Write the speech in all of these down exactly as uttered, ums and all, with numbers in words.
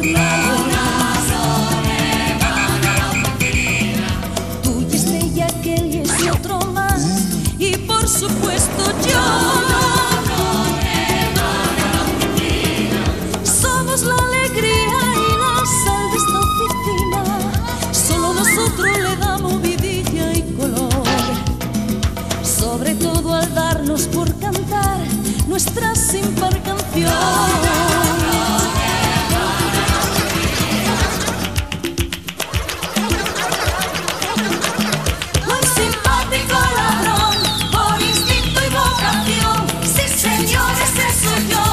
Nuestra sin par canción. Un simpático ladrón, por instinto y vocación. Sí, señor, ese soy yo.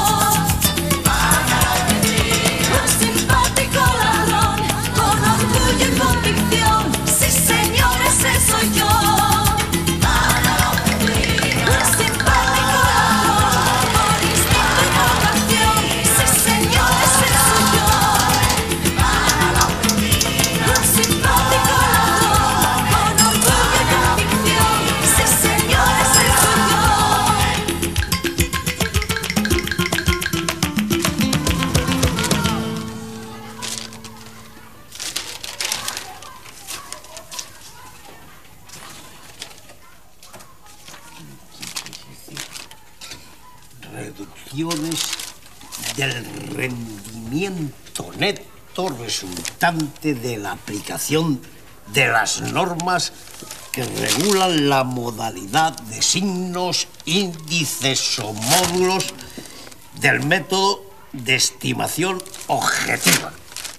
Un simpático ladrón, con orgullo y convicción. Sí, señor, ese soy yo. Reducciones del rendimiento neto resultante de la aplicación de las normas que regulan la modalidad de signos, índices o módulos del método de estimación objetiva.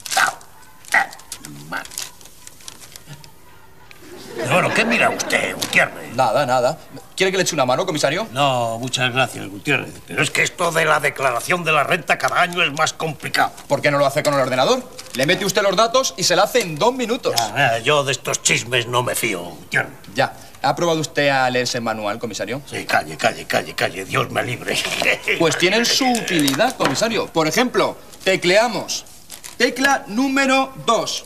Bueno, ¿qué mira usted, Gutiérrez? Nada, nada. ¿Quiere que le eche una mano, comisario? No, muchas gracias, Gutiérrez. Pero es que esto de la declaración de la renta cada año es más complicado. ¿Por qué no lo hace con el ordenador? Le mete usted los datos y se la hace en dos minutos. Ya, yo de estos chismes no me fío, Gutiérrez. Ya. ¿Ha probado usted a leerse el manual, comisario? Sí, calle, calle, calle, calle. Dios me libre. Pues tienen su utilidad, comisario. Por ejemplo, tecleamos. Tecla número dos.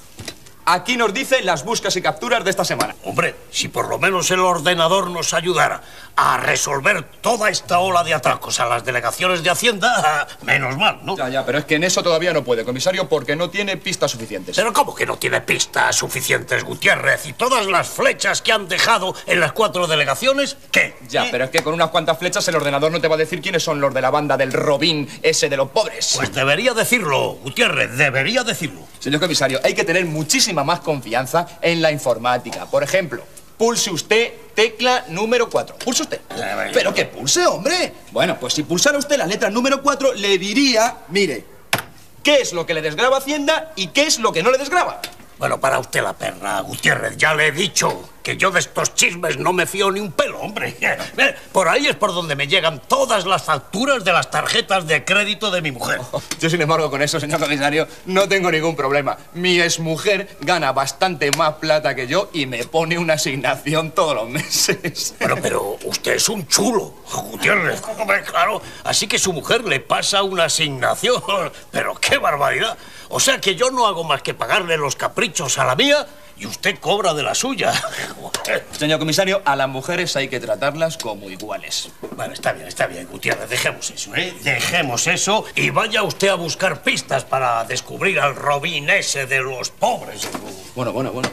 Aquí nos dice las búsquedas y capturas de esta semana. Hombre, si por lo menos el ordenador nos ayudara a resolver toda esta ola de atracos a las delegaciones de Hacienda, menos mal, ¿no? Ya, ya, pero es que en eso todavía no puede, comisario, porque no tiene pistas suficientes. ¿Pero cómo que no tiene pistas suficientes, Gutiérrez? ¿Y todas las flechas que han dejado en las cuatro delegaciones, qué? Ya, ¿Eh? pero es que con unas cuantas flechas el ordenador no te va a decir quiénes son los de la banda del Robin ese de los pobres. Pues debería decirlo, Gutiérrez, debería decirlo. Señor comisario, hay que tener muchísima más confianza en la informática. Por ejemplo, pulse usted tecla número cuatro. Pulse usted. ¿Pero qué pulse, hombre? Bueno, pues si pulsara usted la letra número cuatro, le diría, mire, qué es lo que le desgrava Hacienda y qué es lo que no le desgrava. Bueno, para usted la perra, Gutiérrez, ya le he dicho que yo de estos chismes no me fío ni un pelo, hombre. Por ahí es por donde me llegan todas las facturas de las tarjetas de crédito de mi mujer. Yo, sin embargo, con eso, señor comisario, no tengo ningún problema. Mi exmujer gana bastante más plata que yo y me pone una asignación todos los meses. Bueno, pero usted es un chulo, Gutiérrez, hombre, claro. Así que su mujer le pasa una asignación. Pero qué barbaridad. O sea que yo no hago más que pagarle los caprichos a la mía y usted cobra de la suya. Señor comisario, a las mujeres hay que tratarlas como iguales. Bueno, está bien, está bien, Gutiérrez, dejemos eso, ¿eh? Dejemos eso y vaya usted a buscar pistas para descubrir al Robin ese de los pobres. Bueno, bueno, bueno.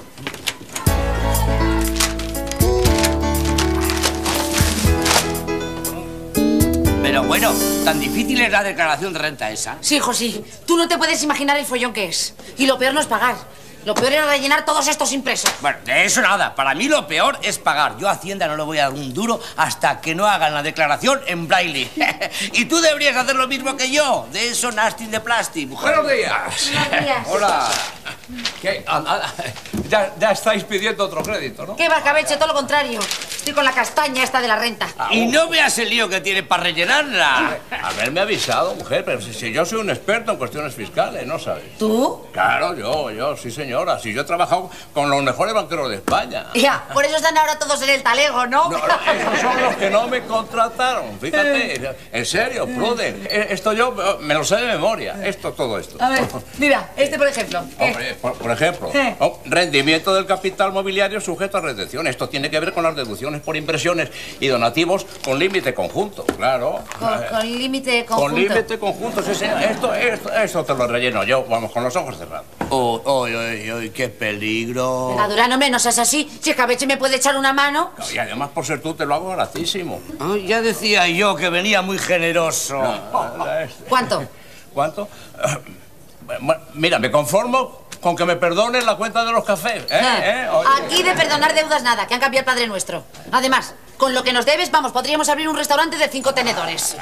Pero bueno, ¿tan difícil es la declaración de renta esa? Sí, hijo, sí. Tú no te puedes imaginar el follón que es. Y lo peor no es pagar. Lo peor era rellenar todos estos impresos. Bueno, de eso nada. Para mí lo peor es pagar. Yo a Hacienda no le voy a dar un duro hasta que no hagan la declaración en braille. Y tú deberías hacer lo mismo que yo. De eso nasty de plástico, mujer. Buenos días. Buenos días. Hola. ¿Qué? Ya, ya estáis pidiendo otro crédito, ¿no? ¿Qué va, cabeche? Todo lo contrario. Estoy con la castaña esta de la renta. Y no veas el lío que tiene para rellenarla. Haberme avisado, mujer, pero si, si yo soy un experto en cuestiones fiscales, ¿no sabes? ¿Tú? Claro, yo, yo, sí señora. Si yo he trabajado con los mejores banqueros de España. Ya, por eso están ahora todos en el talego, ¿no? No, esos son los que no me contrataron, fíjate. En serio, Pruden. Esto yo me lo sé de memoria. Esto, todo esto. A ver, mira, este por ejemplo. ¿Qué? Hombre, por, por ejemplo, ¿Qué? oh, rendimiento del capital mobiliario sujeto a retención. Esto tiene que ver con las deducciones donaciones por impresiones y donativos con límite conjunto, claro. Con, con límite conjunto. Con límite conjunto, sí, sí. Esto, esto, esto te lo relleno yo, vamos, con los ojos cerrados. ¡Oh, oh, oh, oh, qué peligro! Venga, Durán, hombre, no seas así. Si Escabeche me puede echar una mano. Y además, por ser tú, te lo hago baratísimo. Oh, ya decía yo que venía muy generoso. ¿Cuánto? ¿Cuánto? Bueno, mira, me conformo con que me perdonen la cuenta de los cafés. ¿eh? ¿Eh? Oye. Aquí de perdonar deudas nada, que han cambiado el Padre Nuestro. Además, con lo que nos debes, vamos, podríamos abrir un restaurante de cinco tenedores.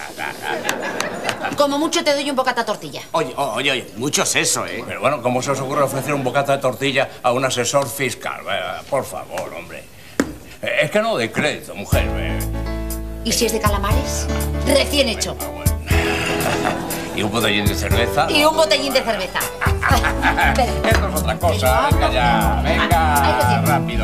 Como mucho te doy un bocata tortilla. Oye, oye, oye, mucho es eso, ¿eh? Pero bueno, ¿cómo se os ocurre ofrecer un bocata de tortilla a un asesor fiscal? Eh, por favor, hombre. Eh, es que no de crédito, mujer. Eh. ¿Y si es de calamares? Recién hecho. Ah, bueno. ¿Y un botellín de cerveza? Y un botellín de cerveza. Esto es otra cosa. Venga ya, venga, rápido.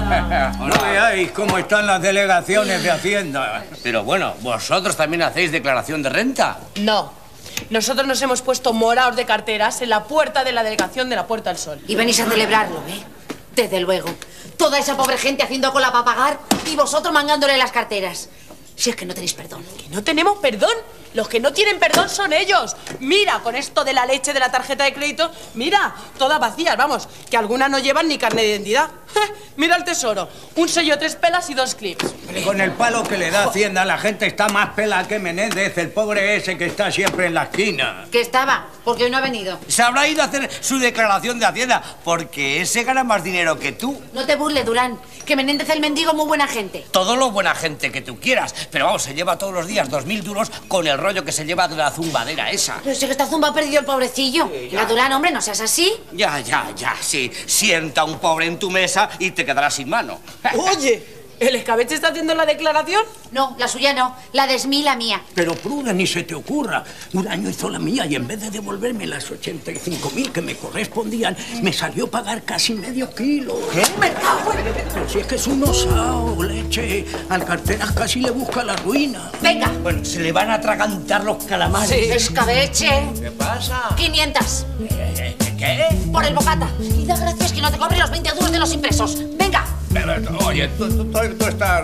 No veáis cómo están las delegaciones de Hacienda. Pero bueno, ¿vosotros también hacéis declaración de renta? No. Nosotros nos hemos puesto moraos de carteras en la puerta de la delegación de la Puerta del Sol. Y venís a celebrarlo, ¿eh? Desde luego. Toda esa pobre gente haciendo cola para pagar y vosotros mangándole las carteras. Si es que no tenéis perdón. ¿Que no tenemos perdón? Los que no tienen perdón son ellos. Mira, con esto de la leche de la tarjeta de crédito, mira, todas vacías, vamos, que algunas no llevan ni carnet de identidad. Mira el tesoro, un sello, tres pelas y dos clips. Con el palo que le da Hacienda, la gente está más pela que Menéndez, el pobre ese que está siempre en la esquina. Que estaba, porque hoy no ha venido. Se habrá ido a hacer su declaración de Hacienda, porque ese gana más dinero que tú. No te burles, Durán, que Menéndez el mendigo muy buena gente. Todo lo buena gente que tú quieras, pero vamos, se lleva todos los días dos mil duros con el rollo que se lleva de la zumbadera esa. Pero si que esta zumba ha perdido el pobrecillo. Sí, la Durán, hombre, no seas así. Ya, ya, ya, sí. Sienta un pobre en tu mesa y te quedarás sin mano. Oye, ¿el Escabeche está haciendo la declaración? No, la suya no, la de Esmí, la mía. Pero Prude, ni se te ocurra. Un año hizo la mía y en vez de devolverme las ochenta y cinco mil que me correspondían, me salió pagar casi medio kilo. ¿Qué? ¡Me cago en... Pero si es que es un osao, leche. Al carteras casi le busca la ruina. Venga. Bueno, se le van a atragantar los calamares. Sí. Escabeche. ¿Qué pasa? quinientas. ¿Qué? ¿Qué? Por el bocata. Y da gracias que no te cobre los veinte duros de los impresos. Venga. Pero, oye, tú, tú, tú, tú estás...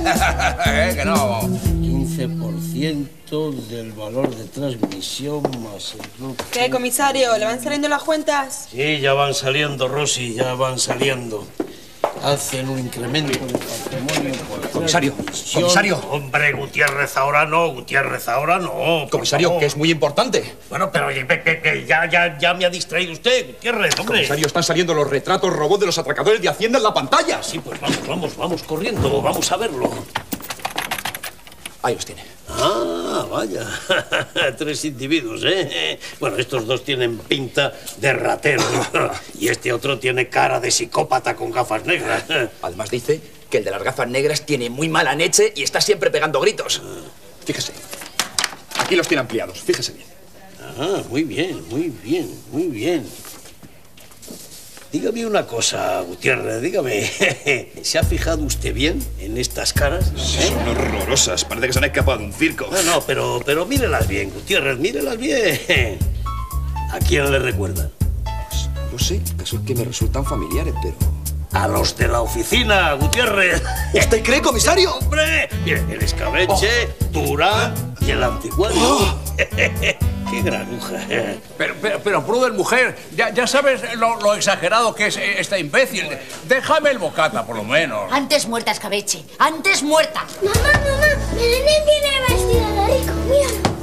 ¿eh? Que no... quince por ciento del valor de transmisión más el grupo. ¿Qué, comisario? ¿Le van saliendo las cuentas? Sí, ya van saliendo, Rosy, ya van saliendo. Hacen un incremento de patrimonio por... Comisario, comisario. Hombre, Gutiérrez, ahora no, Gutiérrez, ahora no. Comisario, que es muy importante. Bueno, pero oye, que, que, que ya, ya, ya me ha distraído usted, Gutiérrez, hombre. Comisario, están saliendo los retratos robots de los atracadores de Hacienda en la pantalla. Sí, pues vamos, vamos, vamos corriendo, vamos a verlo. Ahí los tiene. Ah, vaya. Tres individuos, ¿eh? Bueno, estos dos tienen pinta de ratero. Y este otro tiene cara de psicópata con gafas negras. Además dice que el de las gafas negras tiene muy mala leche y está siempre pegando gritos. Fíjese. Aquí los tiene ampliados, fíjese bien. Ah, muy bien, muy bien, muy bien. Dígame una cosa, Gutiérrez, dígame. ¿Se ha fijado usted bien en estas caras? Sí, ¿eh? Son horrorosas, parece que se han escapado de un circo. No, no, pero, pero mírelas bien, Gutiérrez, mírelas bien. ¿A quién le recuerdan? Pues, no sé, caso es que me resultan familiares, pero... A los de la oficina, Gutiérrez. ¿Usted cree, comisario? ¡Hombre! Mire, el Escabeche, oh. Durán y el antiguano. Oh. ¡Qué granuja! Pero, pero, pero Prudel, mujer, ya, ya sabes lo, lo exagerado que es este imbécil. Déjame el bocata, por lo menos. Antes muerta, Escabeche. Antes muerta. Mamá, mamá, Menéndez viene vestido de rico. Míralo.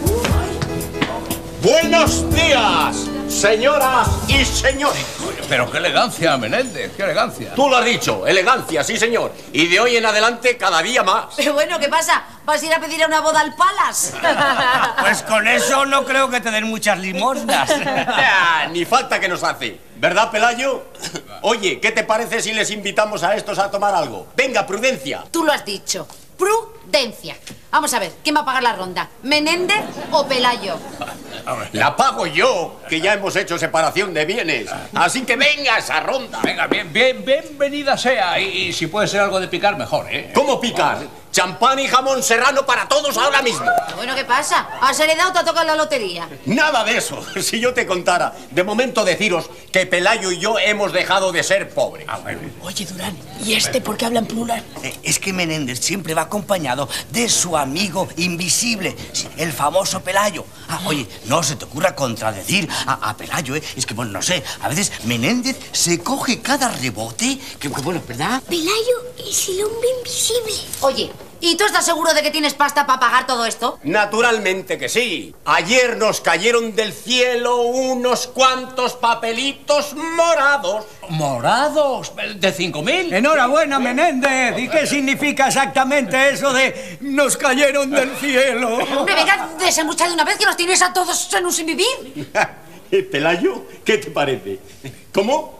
Buenos días, señoras y señores. Pero qué elegancia, Menéndez, qué elegancia. Tú lo has dicho, elegancia, sí, señor. Y de hoy en adelante, cada día más. Pero bueno, ¿qué pasa? ¿Vas a ir a pedir a una boda al Palace? Pues con eso no creo que te den muchas limosnas. Ni falta que nos hace. ¿Verdad, Pelayo? Oye, ¿qué te parece si les invitamos a estos a tomar algo? Venga, Prudencia. Tú lo has dicho. Prudencia. Vamos a ver, ¿quién va a pagar la ronda? ¿Menéndez o Pelayo? La pago yo, que ya hemos hecho separación de bienes. Así que venga esa ronda. Venga, bien, bien, bienvenida sea. Y, y si puede ser algo de picar, mejor, ¿eh? ¿Cómo picar? Champán y jamón serrano para todos ahora mismo. Bueno, ¿qué pasa? ¿Has heredado o te ha tocado la lotería? Nada de eso. Si yo te contara. De momento deciros que Pelayo y yo hemos dejado de ser pobres. Ah, bueno. Oye, Durán, ¿y este por qué habla en plural? Eh, es que Menéndez siempre va acompañado de su amigo invisible, sí, el famoso Pelayo. Ah, oye, no se te ocurra contradecir a, a Pelayo, ¿eh? Es que, bueno, no sé, a veces Menéndez se coge cada rebote, que, que bueno, ¿verdad? Pelayo es el hombre invisible. Oye, ¿y tú estás seguro de que tienes pasta para pagar todo esto? Naturalmente que sí. Ayer nos cayeron del cielo unos cuantos papelitos morados. ¿Morados? ¿De cinco mil? Enhorabuena, Menéndez. ¿Y qué significa exactamente eso de nos cayeron del cielo? Hombre, venga, desembucha de una vez que nos tienes a todos en un sin vivir. ¿Pelayo? ¿Qué te parece? ¿Cómo?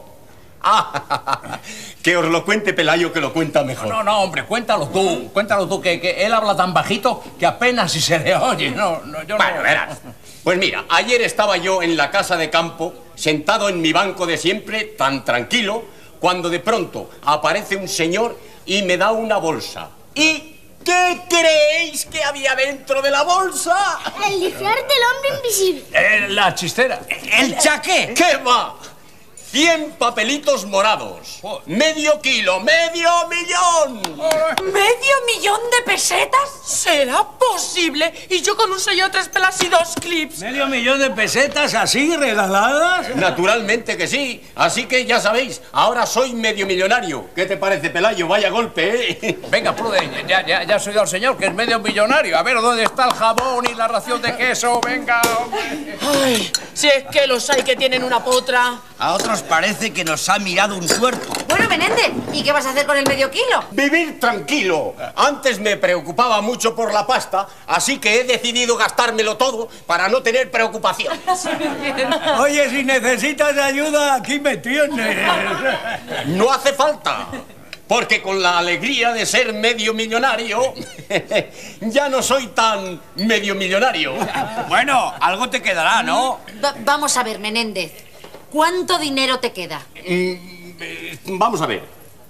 Ah, que os lo cuente Pelayo, que lo cuenta mejor. No, no, hombre, cuéntalo tú. Cuéntalo tú, que, que él habla tan bajito que apenas si se le oye. No, no, yo bueno, no... verás. Pues mira, ayer estaba yo en la casa de campo, sentado en mi banco de siempre, tan tranquilo, cuando de pronto aparece un señor y me da una bolsa. ¿Y qué creéis que había dentro de la bolsa? El disfraz del hombre invisible. Eh, la chistera. ¿El chaqué? ¿Qué va? Cien papelitos morados. Medio kilo, medio millón. ¿Medio millón de pesetas? ¿Será posible? Y yo con un sello de tres pelas y dos clips. ¿Medio millón de pesetas así regaladas? Naturalmente que sí. Así que ya sabéis, ahora soy medio millonario. ¿Qué te parece, Pelayo? Vaya golpe, ¿eh? Venga, Pruden, ya, ya, ya has oído al señor, que es medio millonario. A ver, ¿dónde está el jabón y la ración de queso? Venga, hombre. Ay, si es que los hay que tienen una potra. A otros parece que nos ha mirado un tuerto. Bueno, Menéndez, ¿y qué vas a hacer con el medio kilo? Vivir tranquilo. Antes me preocupaba mucho por la pasta, así que he decidido gastármelo todo para no tener preocupación. Oye, si necesitas ayuda, aquí me tienes. No hace falta. Porque con la alegría de ser medio millonario, ya no soy tan medio millonario. Bueno, algo te quedará, ¿no? Va- vamos a ver, Menéndez. ¿Cuánto dinero te queda? Mm, eh, vamos a ver.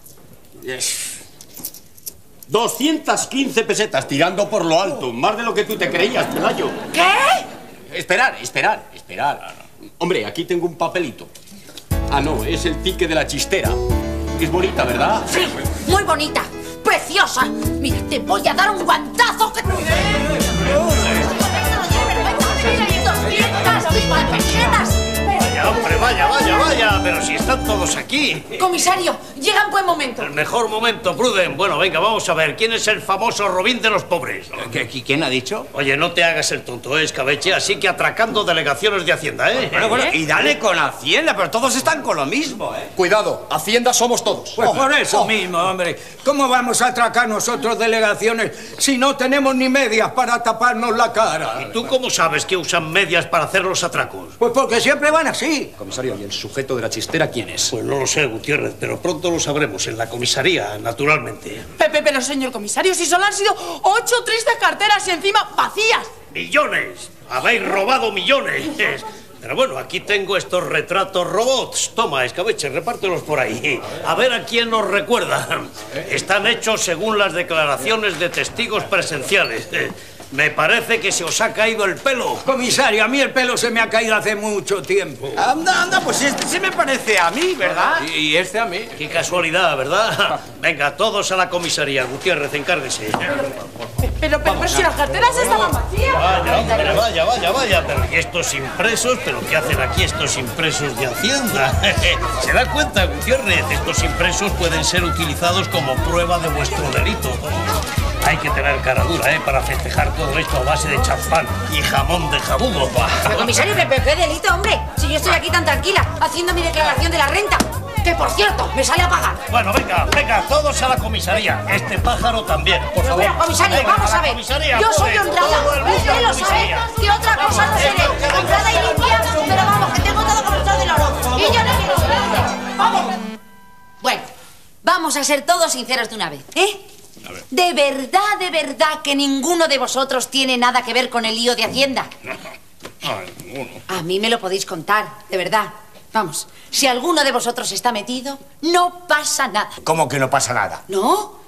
doscientas quince pesetas, tirando por lo alto. Más de lo que tú te creías, Pelayo. ¿Qué? Esperar, esperar, esperar. Hombre, aquí tengo un papelito. Ah, no, es el ticket de la chistera. Es bonita, ¿verdad? Sí, muy bonita, preciosa. Mira, te voy a dar un guantazo que... ¡doscientas pesetas! Vaya, hombre, vaya, vaya, vaya. Pero si están todos aquí. Comisario, llega en buen momento. El mejor momento, Pruden. Bueno, venga, vamos a ver. ¿Quién es el famoso Robín de los pobres? ¿Qué, ¿Quién ha dicho? Oye, no te hagas el tonto, ¿eh, escabeche? Así que atracando delegaciones de Hacienda, ¿eh? Bueno, bueno, y dale con Hacienda, pero todos están con lo mismo, ¿eh? Cuidado, Hacienda somos todos. Pues Oh, por eso oh. mismo, hombre. ¿Cómo vamos a atracar nosotros delegaciones si no tenemos ni medias para taparnos la cara? ¿Y tú cómo sabes que usan medias para hacer los atracos? Pues porque siempre van así. Comisario, ¿y el sujeto de la chistera quién es? Pues no lo sé, Gutiérrez, pero pronto lo sabremos en la comisaría, naturalmente. Pepe, pero señor comisario, si solo han sido ocho tristes carteras y encima vacías. ¡Millones! ¡Habéis robado millones! Pero bueno, aquí tengo estos retratos robots. Toma, escabeche, repártelos por ahí. A ver a quién nos recuerdan. Están hechos según las declaraciones de testigos presenciales. Me parece que se os ha caído el pelo. Comisario, a mí el pelo se me ha caído hace mucho tiempo. Anda, anda, pues este se me parece a mí, ¿verdad? Y, y este a mí. Qué casualidad, ¿verdad? Venga, todos a la comisaría. Gutiérrez, encárguese. Pero, pero, pero si las carteras estaban vacías. Vaya, hombre, vaya, vaya, vaya. Pero ¿y estos impresos? ¿Pero qué hacen aquí estos impresos de Hacienda? ¿Se da cuenta, Gutiérrez? Estos impresos pueden ser utilizados como prueba de vuestro delito. Hay que tener cara dura, ¿eh? Para festejar todo esto a base de champán y jamón de jabugo. Pero, comisario, ¿qué, qué delito, hombre? Si yo estoy aquí tan tranquila, haciendo mi declaración de la renta. Que, por cierto, me sale a pagar. Bueno, venga, venga, todos a la comisaría. Este pájaro también, por favor. Pero, comisario, Venga, vamos la a ver. comisaría, Yo soy joder, todo el honrada. mundo a Usted la lo sabe. comisaría. Que otra cosa no seré. Honrada y limpia, pero vamos, que tengo todo como el sol del oro. Y yo no quiero suerte. Vamos. Bueno, vamos a ser todos sinceros de una vez, ¿eh? ¿De verdad, de verdad que ninguno de vosotros tiene nada que ver con el lío de Hacienda? A mí me lo podéis contar, de verdad. Vamos, si alguno de vosotros está metido, no pasa nada. ¿Cómo que no pasa nada? ¿No?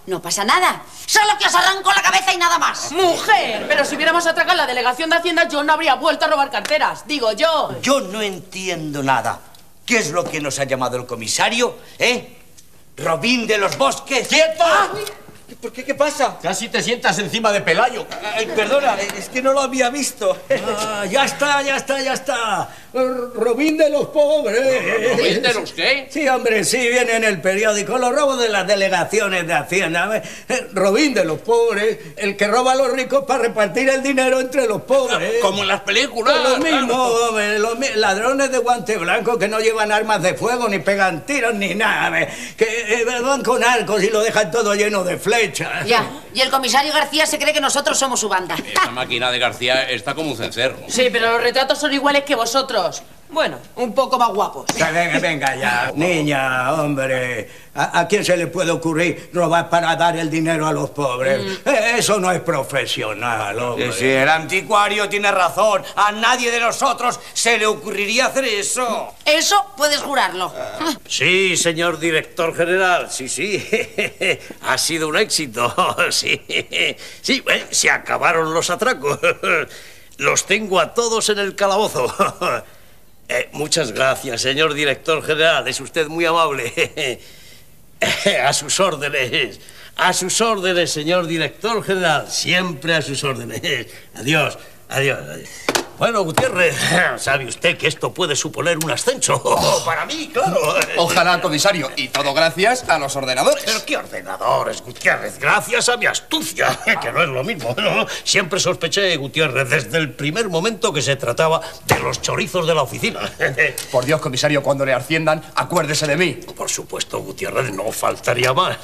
No pasa nada. Solo que os arranco la cabeza y nada más. ¡Mujer! Pero si hubiéramos atracado la delegación de Hacienda, yo no habría vuelto a robar carteras. Digo yo. Yo no entiendo nada. ¿Qué es lo que nos ha llamado el comisario? ¿Eh? ¿Robín de los Bosques? ¡Quieto! Ah, ¿por qué? ¿Qué pasa? Casi te sientas encima de Pelayo. Ay, perdona, es que no lo había visto. Ah, ya está, ya está, ya está. Robín de los pobres. ¿Robín de los qué? Sí, hombre, sí, viene en el periódico. Los robos de las delegaciones de Hacienda. Robín de los pobres, el que roba a los ricos para repartir el dinero entre los pobres. Como en las películas. Pues lo mismo, hombre, los mi- ladrones de guante blanco que no llevan armas de fuego, ni pegan tiros, ni nada. ¿Ve? Que eh, van con arcos y lo dejan todo lleno de flechas. Ya, y el comisario García se cree que nosotros somos su banda. Esa máquina de García está como un cencerro. Sí, pero los retratos son iguales que vosotros. Bueno, un poco más guapos. Venga, venga ya. Niña, hombre, ¿a, a quién se le puede ocurrir robar para dar el dinero a los pobres? Mm. Eh, Eso no es profesional, hombre. Sí, sí, el anticuario tiene razón. A nadie de nosotros se le ocurriría hacer eso. Eso puedes jurarlo. Sí, señor director general, sí, sí. Ha sido un éxito, sí. Sí, eh, se acabaron los atracos. Los tengo a todos en el calabozo. Eh, muchas gracias, señor director general. Es usted muy amable. A sus órdenes. A sus órdenes, señor director general. Siempre a sus órdenes. Adiós, adiós, adiós. Bueno, Gutiérrez, sabe usted que esto puede suponer un ascenso. Oh, para mí, claro. Ojalá, comisario. Y todo gracias a los ordenadores. ¿Pero qué ordenadores, Gutiérrez? Gracias a mi astucia, que no es lo mismo, ¿no? Siempre sospeché, Gutiérrez, desde el primer momento que se trataba de los chorizos de la oficina. Por Dios, comisario, cuando le asciendan, acuérdese de mí. Por supuesto, Gutiérrez, no faltaría más.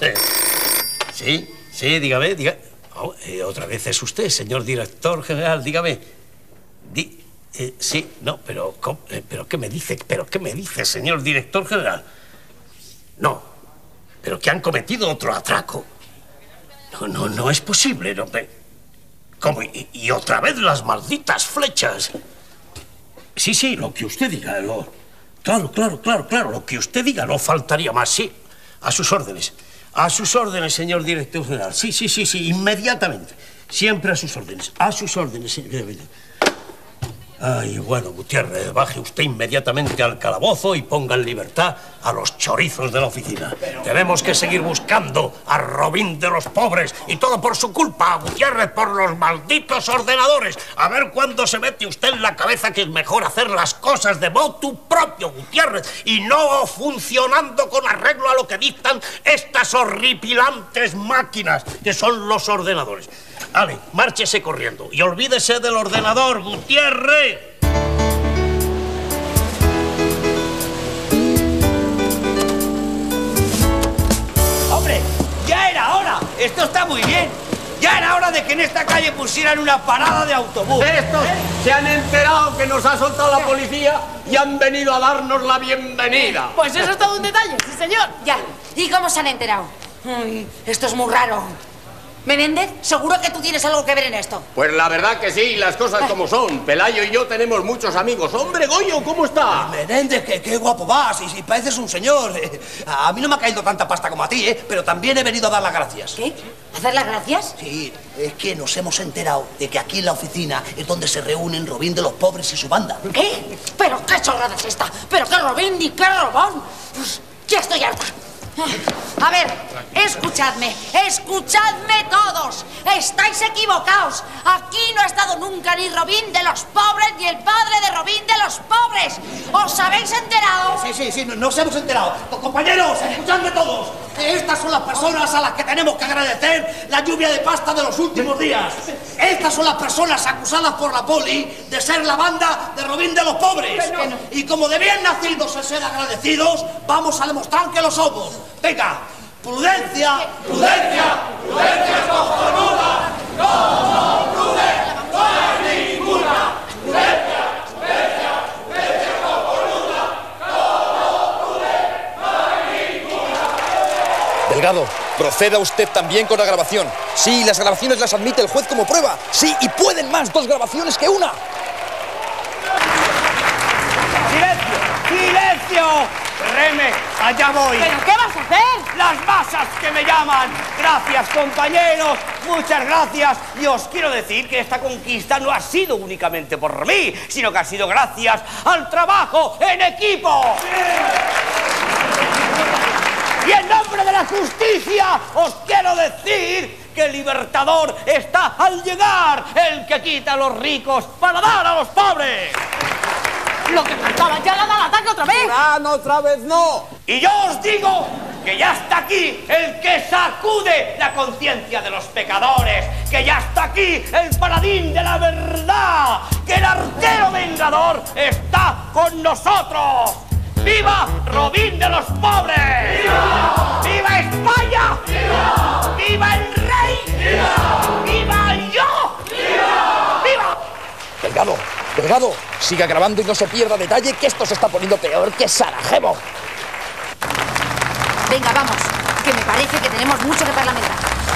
Sí, sí, dígame, dígame. Oh, eh, otra vez es usted, señor director general, dígame. Di, eh, sí, no, pero, ¿cómo? Eh, ¿pero qué me dice? ¿Pero qué me dice, señor director general? No, pero que han cometido otro atraco. No, no, no es posible, no me... ¿Cómo? Y, y otra vez las malditas flechas. Sí, sí, lo que usted diga, lo... Claro, claro, claro, claro, lo que usted diga, no faltaría más, sí. A sus órdenes, a sus órdenes, señor director general. Sí, sí, sí, sí, inmediatamente. Siempre a sus órdenes, a sus órdenes, señor. Ay, bueno, Gutiérrez, baje usted inmediatamente al calabozo y ponga en libertad a los chorizos de la oficina. Tenemos que seguir buscando a Robín de los pobres y todo por su culpa, Gutiérrez, por los malditos ordenadores. A ver cuándo se mete usted en la cabeza que es mejor hacer las cosas de motu propio, Gutiérrez, y no funcionando con arreglo a lo que dictan estas horripilantes máquinas que son los ordenadores. Ale, márchese corriendo y olvídese del ordenador, Gutiérrez. ¡Hombre! ¡Ya era hora! Esto está muy bien. Ya era hora de que en esta calle pusieran una parada de autobús. Estos se han enterado que nos ha soltado la policía y han venido a darnos la bienvenida. Pues eso es todo un detalle, sí, señor. Ya, ¿y cómo se han enterado? Ay, esto es muy raro. Menéndez, seguro que tú tienes algo que ver en esto. Pues la verdad que sí, las cosas como son. Pelayo y yo tenemos muchos amigos. Hombre, Goyo, ¿cómo está? Menéndez, que qué guapo vas, y si pareces un señor. A mí no me ha caído tanta pasta como a ti, ¿eh? Pero también he venido a dar las gracias. ¿Qué? ¿Hacer las gracias? Sí, es que nos hemos enterado de que aquí en la oficina es donde se reúnen Robín de los pobres y su banda. ¿Qué? ¿Pero qué chorrada es esta? ¿Pero qué Robín ni qué Robón? Pues, ya estoy harta. A ver, escuchadme, escuchadme todos. Estáis equivocados. Aquí no ha estado nunca ni Robín de los pobres ni el padre de Robín de los pobres. ¿Os habéis enterado? Sí, sí, sí, nos hemos enterado. Compañeros, escuchadme todos. Estas son las personas a las que tenemos que agradecer la lluvia de pasta de los últimos días. Estas son las personas acusadas por la poli de ser la banda de Robín de los pobres. Y como de bien nacidos a ser agradecidos, vamos a demostrar que lo somos. Venga, prudencia, prudencia, prudencia cojonuda. No, no, prudencia, no hay ninguna. Prudencia, prudencia, prudencia cojonuda. No, no, prudencia, no hay ninguna. Delgado, proceda usted también con la grabación. Sí, las grabaciones las admite el juez como prueba. Sí, y pueden más dos grabaciones que una. ¡Silencio! ¡Silencio! créeme, allá voy. ¿Pero qué vas a hacer? Las masas que me llaman. Gracias, compañeros. Muchas gracias. Y os quiero decir que esta conquista no ha sido únicamente por mí, sino que ha sido gracias al trabajo en equipo. Y en nombre de la justicia os quiero decir que el libertador está al llegar, el que quita a los ricos para dar a los pobres. Lo que faltaba, ya le ha dado el ataque otra vez. Ah, no, otra vez no. Y yo os digo que ya está aquí el que sacude la conciencia de los pecadores, que ya está aquí el paladín de la verdad, que el arquero vengador está con nosotros. ¡Viva Robín de los pobres! ¡Viva! ¡Viva España! ¡Viva! ¡Viva el rey! ¡Viva! ¡Viva yo! ¡Viva! ¡Viva! Delgado, Delgado, siga grabando y no se pierda detalle que esto se está poniendo peor que Sarajevo. Venga, vamos, que me parece que tenemos mucho que parlamentar.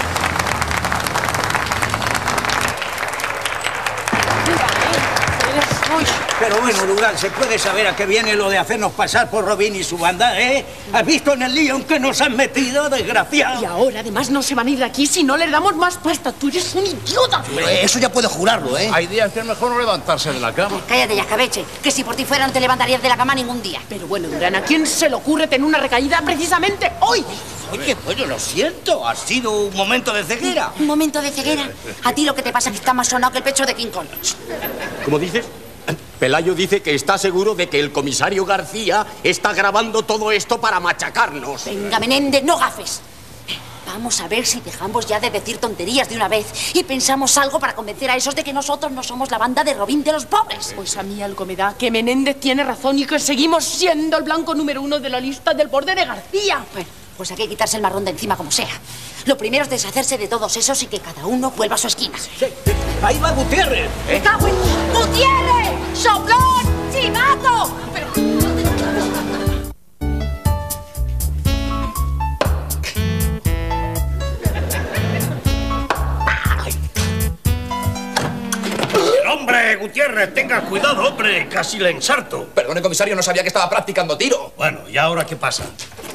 Pero bueno, Durán, ¿se puede saber a qué viene lo de hacernos pasar por Robín y su banda, eh? ¿Has visto en el lío en que nos han metido, desgraciado? Y ahora, además, no se van a ir de aquí si no les damos más pasta. Tú eres un idiota. Eso ya puedo jurarlo, ¿eh? Hay días que es mejor no levantarse de la cama. Cállate ya, escabeche, que si por ti fuera no te levantarías de la cama ningún día. Pero bueno, Durán, ¿a quién se le ocurre tener una recaída precisamente hoy? Oye, bueno, lo siento, ha sido un momento de ceguera. ¿Un momento de ceguera? A ti lo que te pasa es que está más sonado que el pecho de King Kong. ¿Cómo dices? Pelayo dice que está seguro de que el comisario García está grabando todo esto para machacarnos. Venga, Menéndez, no gafes. Vamos a ver si dejamos ya de decir tonterías de una vez y pensamos algo para convencer a esos de que nosotros no somos la banda de Robín de los pobres. Pues a mí algo me da que Menéndez tiene razón y que seguimos siendo el blanco número uno de la lista del borde de García. Bueno, pues hay que quitarse el marrón de encima como sea. Lo primero es deshacerse de todos esos y que cada uno vuelva a su esquina. Sí. Ahí va Gutiérrez. ¡Me cago en... ¡Gutiérrez! ¡Soplón! ¡Chivato! Pero... ¡Hombre, Gutiérrez, tenga cuidado, hombre! Casi le ensarto. Perdone, comisario, no sabía que estaba practicando tiro. Bueno, ¿y ahora qué pasa?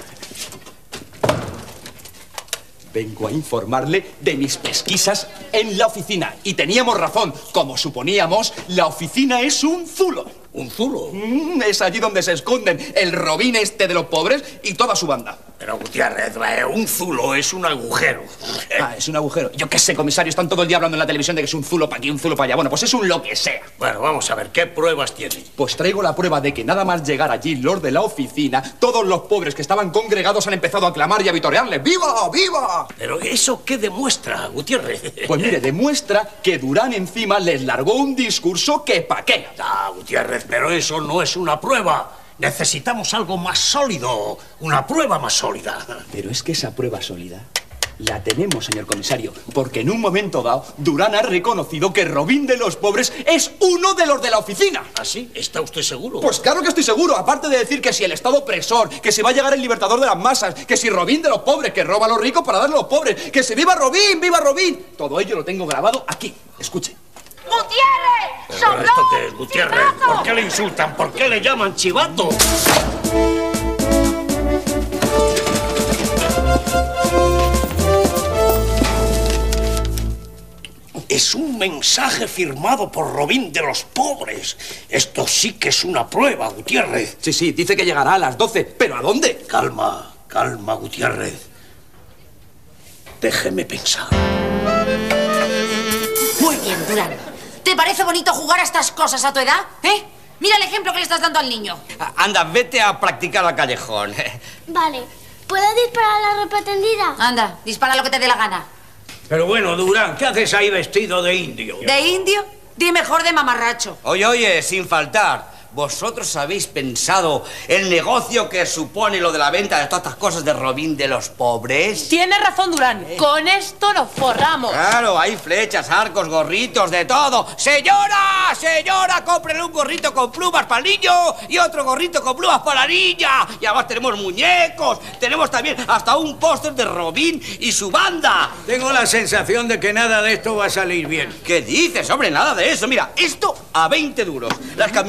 Vengo a informarle de mis pesquisas en la oficina. Y teníamos razón. Como suponíamos, la oficina es un zulo. ¿Un zulo? Mm, es allí donde se esconden el Robín este de los pobres y toda su banda. Pero, Gutiérrez, un zulo es un agujero. Ah, es un agujero. Yo qué sé, comisario, están todo el día hablando en la televisión de que es un zulo para aquí, un zulo para allá. Bueno, pues es un lo que sea. Bueno, vamos a ver, ¿qué pruebas tiene? Pues traigo la prueba de que nada más llegar allí los de la oficina, todos los pobres que estaban congregados han empezado a clamar y a vitorearle. ¡Viva! ¡Viva! ¿Pero eso qué demuestra, Gutiérrez? Pues mire, demuestra que Durán encima les largó un discurso que pa' qué. Ah, Gutiérrez, pero eso no es una prueba. Necesitamos algo más sólido, una prueba más sólida. Pero es que esa prueba sólida la tenemos, señor comisario, porque en un momento dado Durán ha reconocido que Robín de los pobres es uno de los de la oficina. ¿Ah, sí? ¿Está usted seguro? Pues claro que estoy seguro, aparte de decir que si el Estado opresor, que si va a llegar el libertador de las masas, que si Robín de los pobres, que roba a los ricos para darle a los pobres, que si viva Robín, viva Robín. Todo ello lo tengo grabado aquí. Escuche. ¡Gutiérrez! ¿Pero esto qué es, Gutiérrez? ¿Por qué le insultan? ¿Por qué le llaman chivato? Es un mensaje firmado por Robín de los pobres. Esto sí que es una prueba, Gutiérrez. Sí, sí, dice que llegará a las doce. ¿Pero a dónde? Calma, calma, Gutiérrez. Déjeme pensar. Muy bien, Durán. ¿Te parece bonito jugar a estas cosas a tu edad? ¿Eh? Mira el ejemplo que le estás dando al niño. Anda, vete a practicar al callejón. Vale. ¿Puedo disparar a la ropa tendida? Anda, dispara lo que te dé la gana. Pero bueno, Durán, ¿qué haces ahí vestido de indio? ¿De indio? Di mejor de mamarracho. Oye, oye, sin faltar. ¿Vosotros habéis pensado el negocio que supone lo de la venta de todas estas cosas de Robín de los pobres? Tienes razón, Durán. Con esto nos forramos. Claro, hay flechas, arcos, gorritos, de todo. ¡Señora! ¡Señora! ¡Cómprele un gorrito con plumas para el niño y otro gorrito con plumas para la niña! Y además tenemos muñecos. Tenemos también hasta un póster de Robín y su banda. Tengo la sensación de que nada de esto va a salir bien. ¿Qué dices, hombre? Nada de eso. Mira, esto a veinte duros. Las camisetas a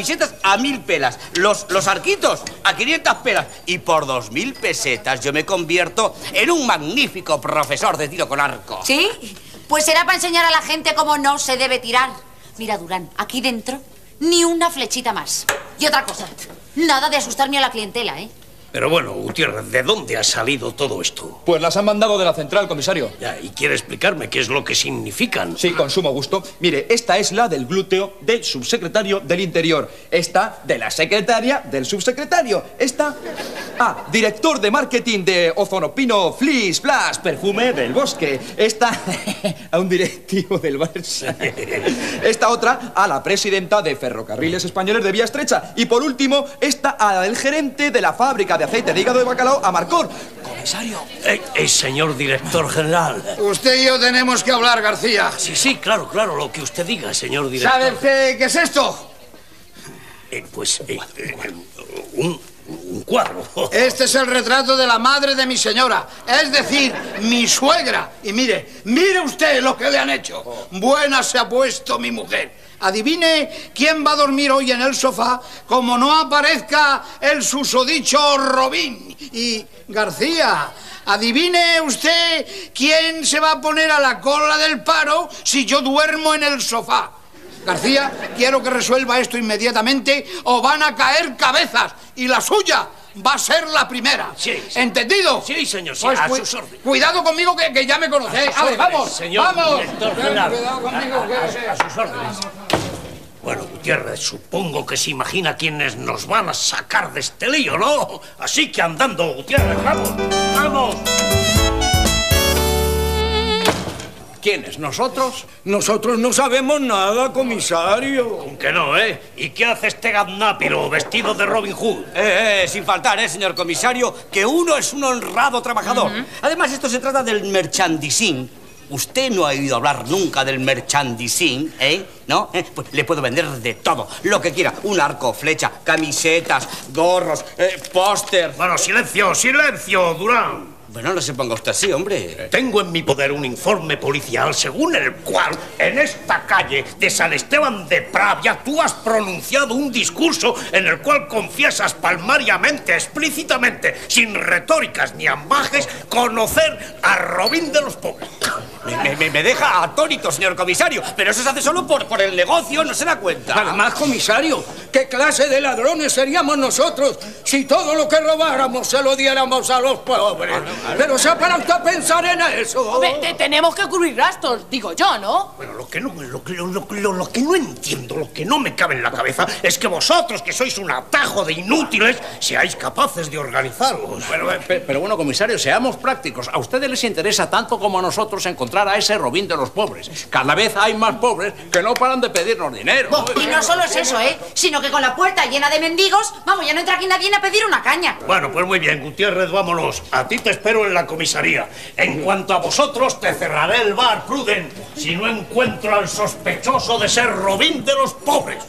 a mil pelas. Los, los arquitos a quinientas pelas. Y por dos mil pesetas yo me convierto en un magnífico profesor de tiro con arco. ¿Sí? Pues será para enseñar a la gente cómo no se debe tirar. Mira, Durán, aquí dentro ni una flechita más. Y otra cosa, nada de asustarme a la clientela, ¿eh? Pero bueno, Gutiérrez, ¿de dónde ha salido todo esto? Pues las han mandado de la central, comisario. Ya, ¿y quiere explicarme qué es lo que significan? Sí, con sumo gusto. Mire, esta es la del glúteo del subsecretario del Interior. Esta de la secretaria del subsecretario. Esta... Ah, director de marketing de Ozonopino Flis Flash, perfume del bosque. Esta a un directivo del Barça. Esta otra a la presidenta de Ferrocarriles Españoles de Vía Estrecha. Y por último, esta al gerente de la fábrica de aceite de hígado de bacalao, Amarcor. Comisario. Eh, eh, señor director general. Usted y yo tenemos que hablar, García. Sí, sí, claro, claro, lo que usted diga, señor director. ¿Sabe qué, qué es esto? Eh, pues, eh, eh, un, un cuadro. Este es el retrato de la madre de mi señora, es decir, mi suegra. Y mire, mire usted lo que le han hecho. Buena se ha puesto mi mujer. Adivine quién va a dormir hoy en el sofá como no aparezca el susodicho Robín. Y, García, adivine usted quién se va a poner a la cola del paro si yo duermo en el sofá. García, quiero que resuelva esto inmediatamente o van a caer cabezas. Y la suya va a ser la primera. Sí, sí. ¿Entendido? Sí, señor, sí, Pues, a cu sus órdenes. Cuidado conmigo que, que ya me conocéis. A ver, vamos, señor vamos. director general. Cuidado conmigo que... A, a sus órdenes. Bueno, Gutiérrez, supongo que se imagina quiénes nos van a sacar de este lío, ¿no? Así que andando, Gutiérrez, vamos, vamos. ¿Quiénes? ¿Nosotros? Nosotros no sabemos nada, comisario. Aunque no, ¿eh? ¿Y qué hace este gaznápiro vestido de Robin Hood? Eh, eh, sin faltar, eh, señor comisario, que uno es un honrado trabajador. Uh-huh. Además, esto se trata del merchandising. Usted no ha oído hablar nunca del merchandising, ¿eh? ¿No? ¿Eh? Pues le puedo vender de todo, lo que quiera. Un arco, flecha, camisetas, gorros, eh, póster. Bueno, silencio, silencio, Durán. Bueno, no se ponga usted así, hombre. Tengo en mi poder un informe policial según el cual en esta calle de San Esteban de Pravia tú has pronunciado un discurso en el cual confiesas palmariamente, explícitamente, sin retóricas ni ambajes, conocer a Robín de los Pobres. Me, me, me deja atónito, señor comisario, pero eso se hace solo por, por el negocio, no se da cuenta. Además, comisario, ¿qué clase de ladrones seríamos nosotros si todo lo que robáramos se lo diéramos a los pobres? Pero se ha parado usted a pensar en eso. Hombre, te, tenemos que cubrir gastos, digo yo, ¿no? Bueno, lo que no, lo, lo, lo, lo que no entiendo, lo que no me cabe en la cabeza es que vosotros, que sois un atajo de inútiles, seáis capaces de organizaros. Bueno, pero, pero bueno, comisario, seamos prácticos. A ustedes les interesa tanto como a nosotros encontrar a ese Robín de los pobres. Cada vez hay más pobres que no paran de pedirnos dinero. Oh, y no solo es eso, ¿eh? Sino que con la puerta llena de mendigos, vamos, ya no entra aquí nadie a pedir una caña. Bueno, pues muy bien, Gutiérrez, vámonos. A ti te espero en la comisaría. En cuanto a vosotros, te cerraré el bar, Pruden, si no encuentro al sospechoso de ser Robín de los pobres.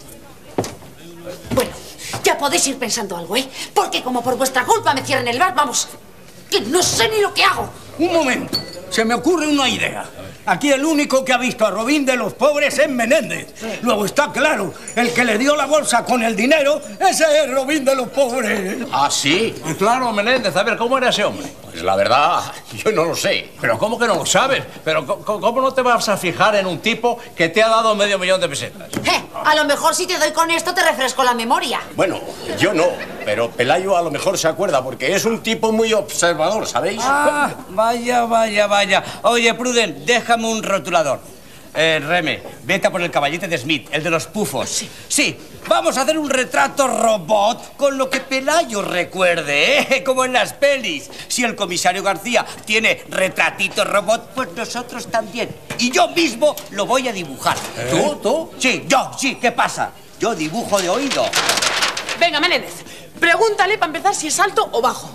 Bueno, ya podéis ir pensando algo, ¿eh? Porque como por vuestra culpa me cierren el bar, vamos, que no sé ni lo que hago. Un momento, se me ocurre una idea. Aquí el único que ha visto a Robín de los pobres es Menéndez. Luego está claro, el que le dio la bolsa con el dinero, ese es Robín de los pobres. ¿Ah, sí? Claro, Menéndez. A ver, ¿cómo era ese hombre? Pues la verdad, yo no lo sé. ¿Pero cómo que no lo sabes? ¿Pero cómo no te vas a fijar en un tipo que te ha dado medio millón de pesetas? Eh, a lo mejor si te doy con esto te refresco la memoria. Bueno, yo no, pero Pelayo a lo mejor se acuerda porque es un tipo muy observador, ¿sabéis? Ah, vaya, vaya, vaya. Oye, Pruden, déjame un rotulador. Eh, Reme, vete a por el caballete de Smith, el de los pufos. Sí. Sí, vamos a hacer un retrato robot con lo que Pelayo recuerde, ¿eh? Como en las pelis. Si el comisario García tiene retratito robot, pues nosotros también. Y yo mismo lo voy a dibujar. ¿Eh? ¿Tú? ¿Tú? Sí, yo, sí. ¿Qué pasa? Yo dibujo de oído. Venga, Menéndez, pregúntale para empezar si es alto o bajo.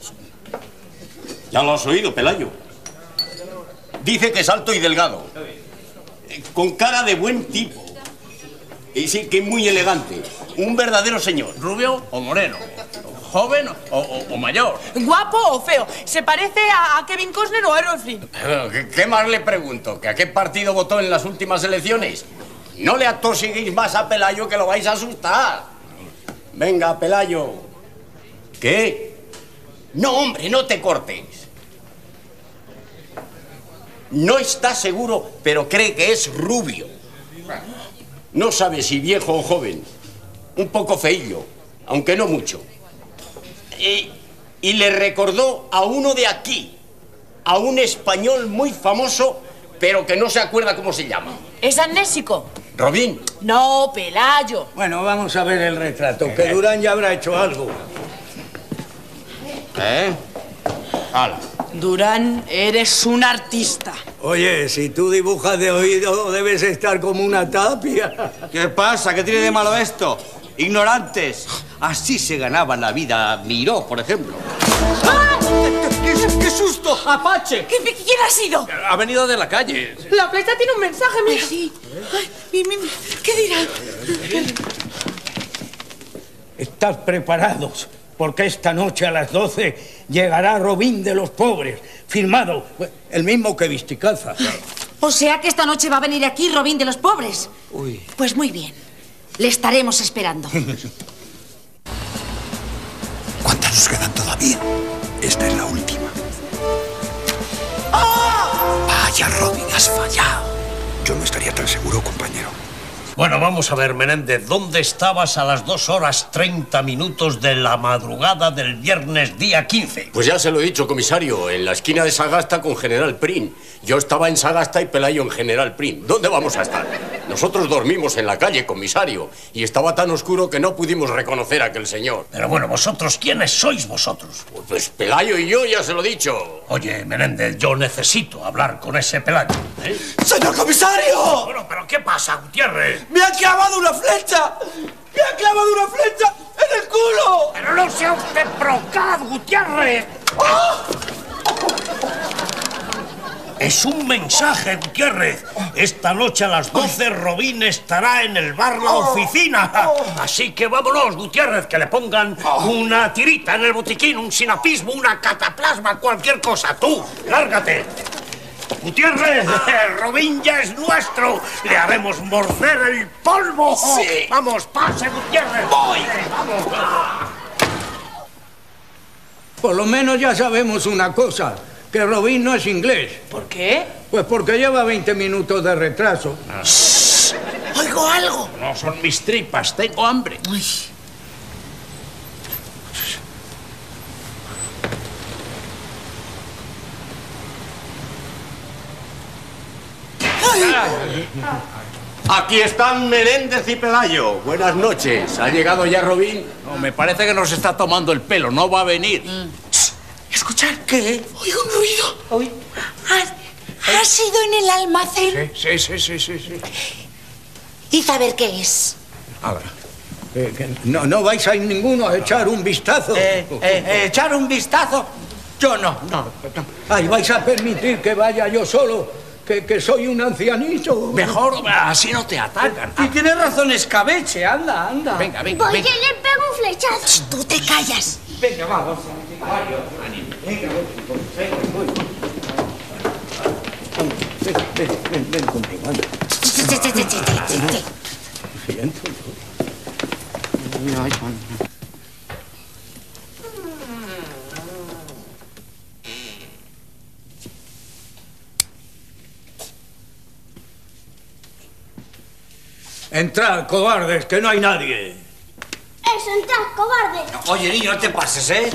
Ya lo has oído, Pelayo. Dice que es alto y delgado. Con cara de buen tipo. Y sí, que es muy elegante. Un verdadero señor. ¿Rubio o moreno? ¿Joven o, o, o mayor? ¿Guapo o feo? ¿Se parece a, a Kevin Costner o a Errol Flynn? ¿Qué, ¿Qué más le pregunto? ¿Que a qué partido votó en las últimas elecciones? No le atosiguéis más a Pelayo que lo vais a asustar. Venga, Pelayo. ¿Qué? No, hombre, no te cortes. No está seguro, pero cree que es rubio. No sabe si viejo o joven. Un poco feillo, aunque no mucho. Y, y le recordó a uno de aquí, a un español muy famoso, pero que no se acuerda cómo se llama. ¿Es amnésico? ¿Robín? No, Pelayo. Bueno, vamos a ver el retrato, que Durán ya habrá hecho algo. ¿Eh? ¡Hala! Durán, eres un artista. Oye, si tú dibujas de oído, debes estar como una tapia. ¿Qué pasa? ¿Qué tiene de malo esto? Ignorantes. Así se ganaba la vida Miró, por ejemplo. ¡Ah! ¿Qué, qué susto! ¡Apache! ¿Qué, ¿Quién ha sido? Ha venido de la calle. La flecha tiene un mensaje, mira. Sí. Ay, mi, mi, mi. ¿Qué dirá? Estad preparados, porque esta noche a las doce llegará Robín de los Pobres, firmado, el mismo que Visticalza. O sea que esta noche va a venir aquí Robín de los Pobres. Uy. Pues muy bien. Le estaremos esperando. ¿Cuántas nos quedan todavía? Esta es la última. ¡Oh! Vaya, Robín, has fallado. Yo no estaría tan seguro, compañero. Bueno, vamos a ver, Menéndez, ¿dónde estabas a las dos horas treinta minutos de la madrugada del viernes día quince? Pues ya se lo he dicho, comisario, en la esquina de Sagasta con General Prim. Yo estaba en Sagasta y Pelayo en General Prim. ¿Dónde vamos a estar? Nosotros dormimos en la calle, comisario, y estaba tan oscuro que no pudimos reconocer a aquel señor. Pero bueno, ¿vosotros quiénes sois vosotros? Pues Pelayo y yo, ya se lo he dicho. Oye, Menéndez, yo necesito hablar con ese Pelayo, ¿eh? ¡Señor comisario! Bueno, pero ¿qué pasa, Gutiérrez? ¡Me ha clavado una flecha! ¡Me ha clavado una flecha en el culo! ¡Pero no sea usted procad, Gutiérrez! ¡Oh! Es un mensaje, Gutiérrez. Esta noche a las doce Robín estará en el bar La Oficina. Así que vámonos, Gutiérrez, que le pongan una tirita en el botiquín, un sinapismo, una cataplasma, cualquier cosa. Tú, lárgate. Gutiérrez, el Robín ya es nuestro. Le haremos morder el polvo. Sí. Vamos, pase, Gutiérrez. Voy. Vamos. Por lo menos ya sabemos una cosa, que Robín no es inglés. ¿Por qué? Pues porque lleva veinte minutos de retraso. Ah. Oigo algo. No son mis tripas, tengo hambre. Uy. Aquí están Menéndez y Pelayo. Buenas noches. ¿Ha llegado ya Robín? No, me parece que nos está tomando el pelo, no va a venir. Mm. ¿Escuchar qué? Oigo un ruido. Oí. ¿Ha, ¿Ha sido en el almacén? Sí, sí, sí, sí, sí. Y saber qué es. Ahora, eh, que no, no vais a ir ninguno a echar un vistazo. Eh, eh, eh, ¿Echar un vistazo? Yo no, no. Ay, vais a permitir que vaya yo solo, que, que soy un ancianito. Mejor así no te atacan. Y tienes razón, escabeche. Anda, anda. Venga, venga, Voy venga. que le pego un flechazo. Tú te callas. Venga, vamos. Venga, voy. Ven, ven, ven, ven conmigo, anda. Siento. Entrad, cobardes, que no hay nadie. Eso, entrad, cobarde. Oye, niño, no te pases, ¿eh?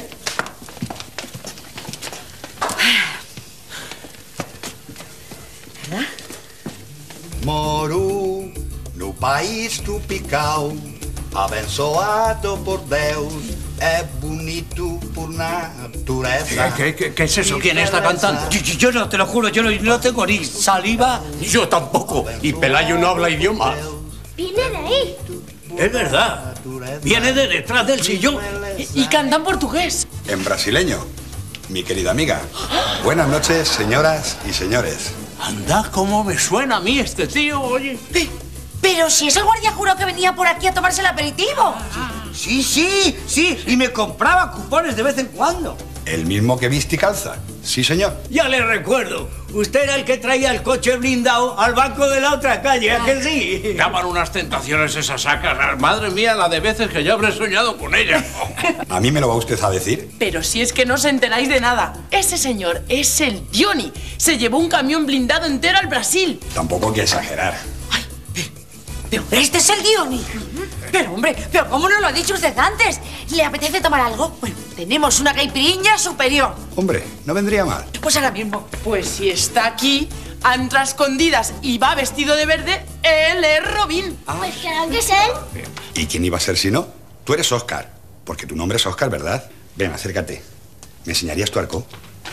Moro no país tropical, abençoado por Deus, é bonito por natureza. ¿Qué, qué, qué es eso? ¿Quién está cantando? Yo, yo- yo no, te lo juro, yo no, no tengo ni saliva. Yo tampoco. Y Pelayo no habla idioma. Viene de ahí. Es verdad. Viene de detrás del sillón. Y, y cantan portugués. En brasileño, mi querida amiga. Buenas noches, señoras y señores. Anda, cómo me suena a mí este tío, oye. Pe- Pero si ese guardia juró que venía por aquí a tomarse el aperitivo. Sí, sí, sí. Y me compraba cupones de vez en cuando. El mismo que Visticalza. Sí, señor. Ya le recuerdo. Usted era el que traía el coche blindado al banco de la otra calle, ¿a que sí? Llaman unas tentaciones esas sacas. Madre mía, la de veces que yo habré soñado con ella. ¿A mí me lo va usted a decir? Pero si es que no os enteráis de nada. Ese señor es el Diony. Se llevó un camión blindado entero al Brasil. Tampoco hay que exagerar. Pero este es el Diony. Pero, hombre, ¿pero cómo no lo ha dicho usted antes? ¿Le apetece tomar algo? Bueno, tenemos una caipirinha superior. Hombre, no vendría mal. Pues ahora mismo. Pues si está aquí, entra a escondidas y va vestido de verde, él es Robin. Pues claro que es él. ¿Y quién iba a ser si no? Tú eres Oscar, porque tu nombre es Oscar, ¿verdad? Ven, acércate. ¿Me enseñarías tu arco?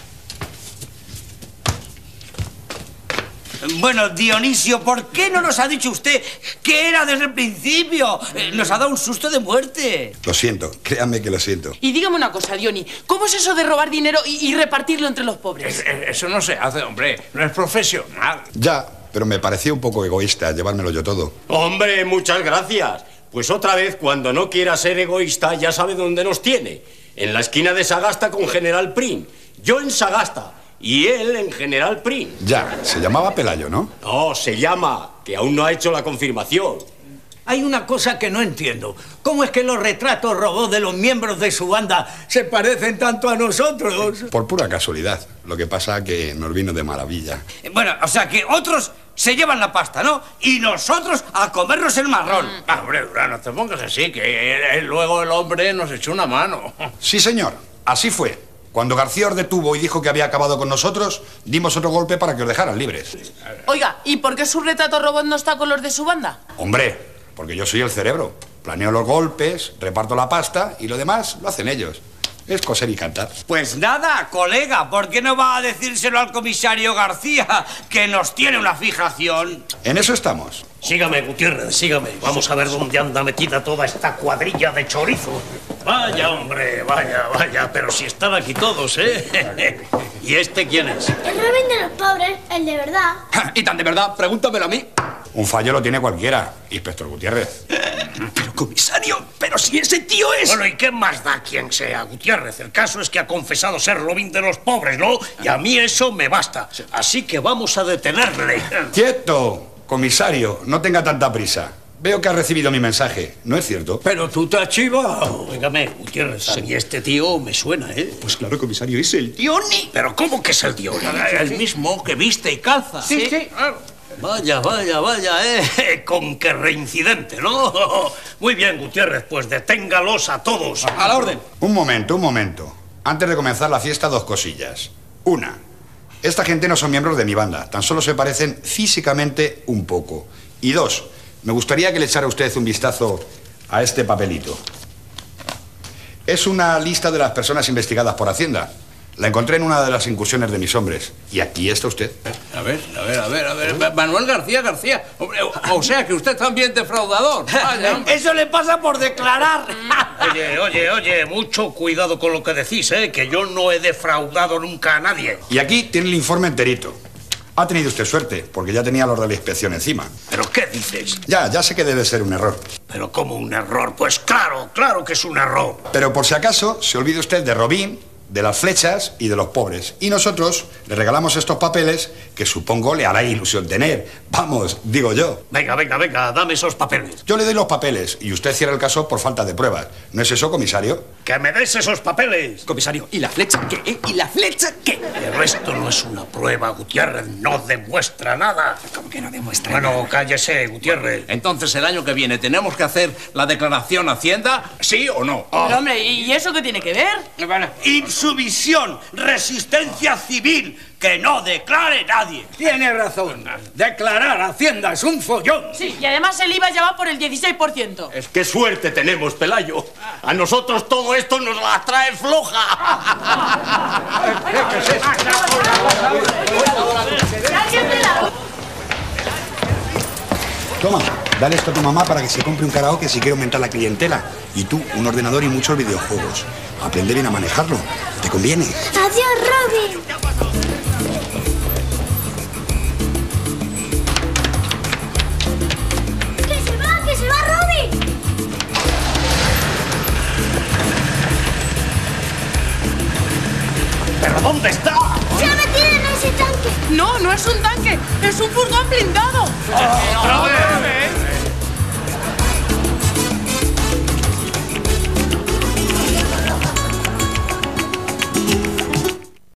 Bueno, Dionisio, ¿por qué no nos ha dicho usted que era desde el principio? Eh, nos ha dado un susto de muerte. Lo siento, créanme que lo siento. Y dígame una cosa, Diony, ¿cómo es eso de robar dinero y, y repartirlo entre los pobres? Es- es- Eso no se hace, hombre. No es profesional. Ya, pero me parecía un poco egoísta llevármelo yo todo. Hombre, muchas gracias. Pues otra vez, cuando no quiera ser egoísta, ya sabe dónde nos tiene. En la esquina de Sagasta con General Prim. Yo en Sagasta y él en General Prim. Ya, se llamaba Pelayo, ¿no? No, se llama, que aún no ha hecho la confirmación. Hay una cosa que no entiendo. ¿Cómo es que los retratos robots de los miembros de su banda se parecen tanto a nosotros? Por pura casualidad. Lo que pasa que nos vino de maravilla. Bueno, o sea que otros se llevan la pasta, ¿no? Y nosotros a comernos el marrón. Ah, hombre, Durán, no te pongas así, que eh, luego el hombre nos echó una mano. Sí, señor. Así fue. Cuando García os detuvo y dijo que había acabado con nosotros, dimos otro golpe para que os dejaran libres. Oiga, ¿y por qué su retrato robot no está con los de su banda? Hombre, porque yo soy el cerebro. Planeo los golpes, reparto la pasta y lo demás lo hacen ellos. Es coser y cantar. Pues nada, colega, ¿por qué no va a decírselo al comisario García, que nos tiene una fijación? En eso estamos. Sígame, Gutiérrez, sígame. Vamos a ver dónde anda metida toda esta cuadrilla de chorizo. Vaya, hombre, vaya, vaya. Pero si están aquí todos, ¿eh? ¿Y este quién es? El Robin de los pobres, el de verdad. Y tan de verdad, pregúntamelo a mí. Un fallo lo tiene cualquiera, Inspector Gutiérrez. Pero, comisario, pero si ese tío es... Bueno, ¿y qué más da quien sea, Gutiérrez? El caso es que ha confesado ser Robin de los pobres, ¿no? Y a mí eso me basta. Así que vamos a detenerle. ¡Quieto! Comisario, no tenga tanta prisa. Veo que ha recibido mi mensaje, ¿no es cierto? Pero tú te has chivado. Óigame, Gutiérrez, a mí este tío me suena, ¿eh? Pues claro, comisario, es el Diony. ¿Pero cómo que es el Diony? El mismo que viste y calza. Sí, sí. Claro. Vaya, vaya, vaya, ¿eh? Con qué reincidente, ¿no? Muy bien, Gutiérrez, pues deténgalos a todos. A la orden. Un momento, un momento. Antes de comenzar la fiesta, dos cosillas. Una, esta gente no son miembros de mi banda, tan solo se parecen físicamente un poco. Y dos, me gustaría que le echara usted un vistazo a este papelito. Es una lista de las personas investigadas por Hacienda. La encontré en una de las incursiones de mis hombres. Y aquí está usted. A ver, a ver, a ver, a ver. Manuel García García. Hombre, o, o sea que usted también defraudador. Vaya, hombre. Eso le pasa por declarar. Oye, oye, oye, mucho cuidado con lo que decís, ¿eh? Que yo no he defraudado nunca a nadie. Y aquí tiene el informe enterito. Ha tenido usted suerte, porque ya tenía los de la inspección encima. ¿Pero qué dices? Ya, ya sé que debe ser un error. ¿Pero cómo un error? Pues claro, claro que es un error. Pero por si acaso, se olvide usted de Robin, de las flechas y de los pobres. Y nosotros le regalamos estos papeles que supongo le hará ilusión tener. Vamos, digo yo. Venga, venga, venga, dame esos papeles. Yo le doy los papeles y usted cierra el caso por falta de pruebas. ¿No es eso, comisario? ¡Que me des esos papeles! Comisario, ¿y la flecha qué? ¿Y la flecha qué? Pero esto no es una prueba, Gutiérrez. No demuestra nada. ¿Cómo que no demuestra Bueno, nada? cállese, Gutiérrez. Entonces, el año que viene, ¿tenemos que hacer la declaración a Hacienda? ¿Sí o no? Pero, hombre, ¿y eso qué tiene que ver? Bueno, insumisión, resistencia civil, que no declare nadie. Tiene razón. Declarar Hacienda es un follón. Sí, y además el I V A ya va por el dieciséis por ciento. Es que suerte tenemos, Pelayo. A nosotros todo esto nos la trae floja. Toma, dale esto a tu mamá para que se compre un karaoke si quiere aumentar la clientela. Y tú, un ordenador y muchos videojuegos. Aprende bien a manejarlo. ¿Te conviene? Adiós, Robin. ¡Que se va, que se va Robin! ¿Pero dónde está? tanque. No, no es un tanque, es un furgón blindado. ¡Otra vez!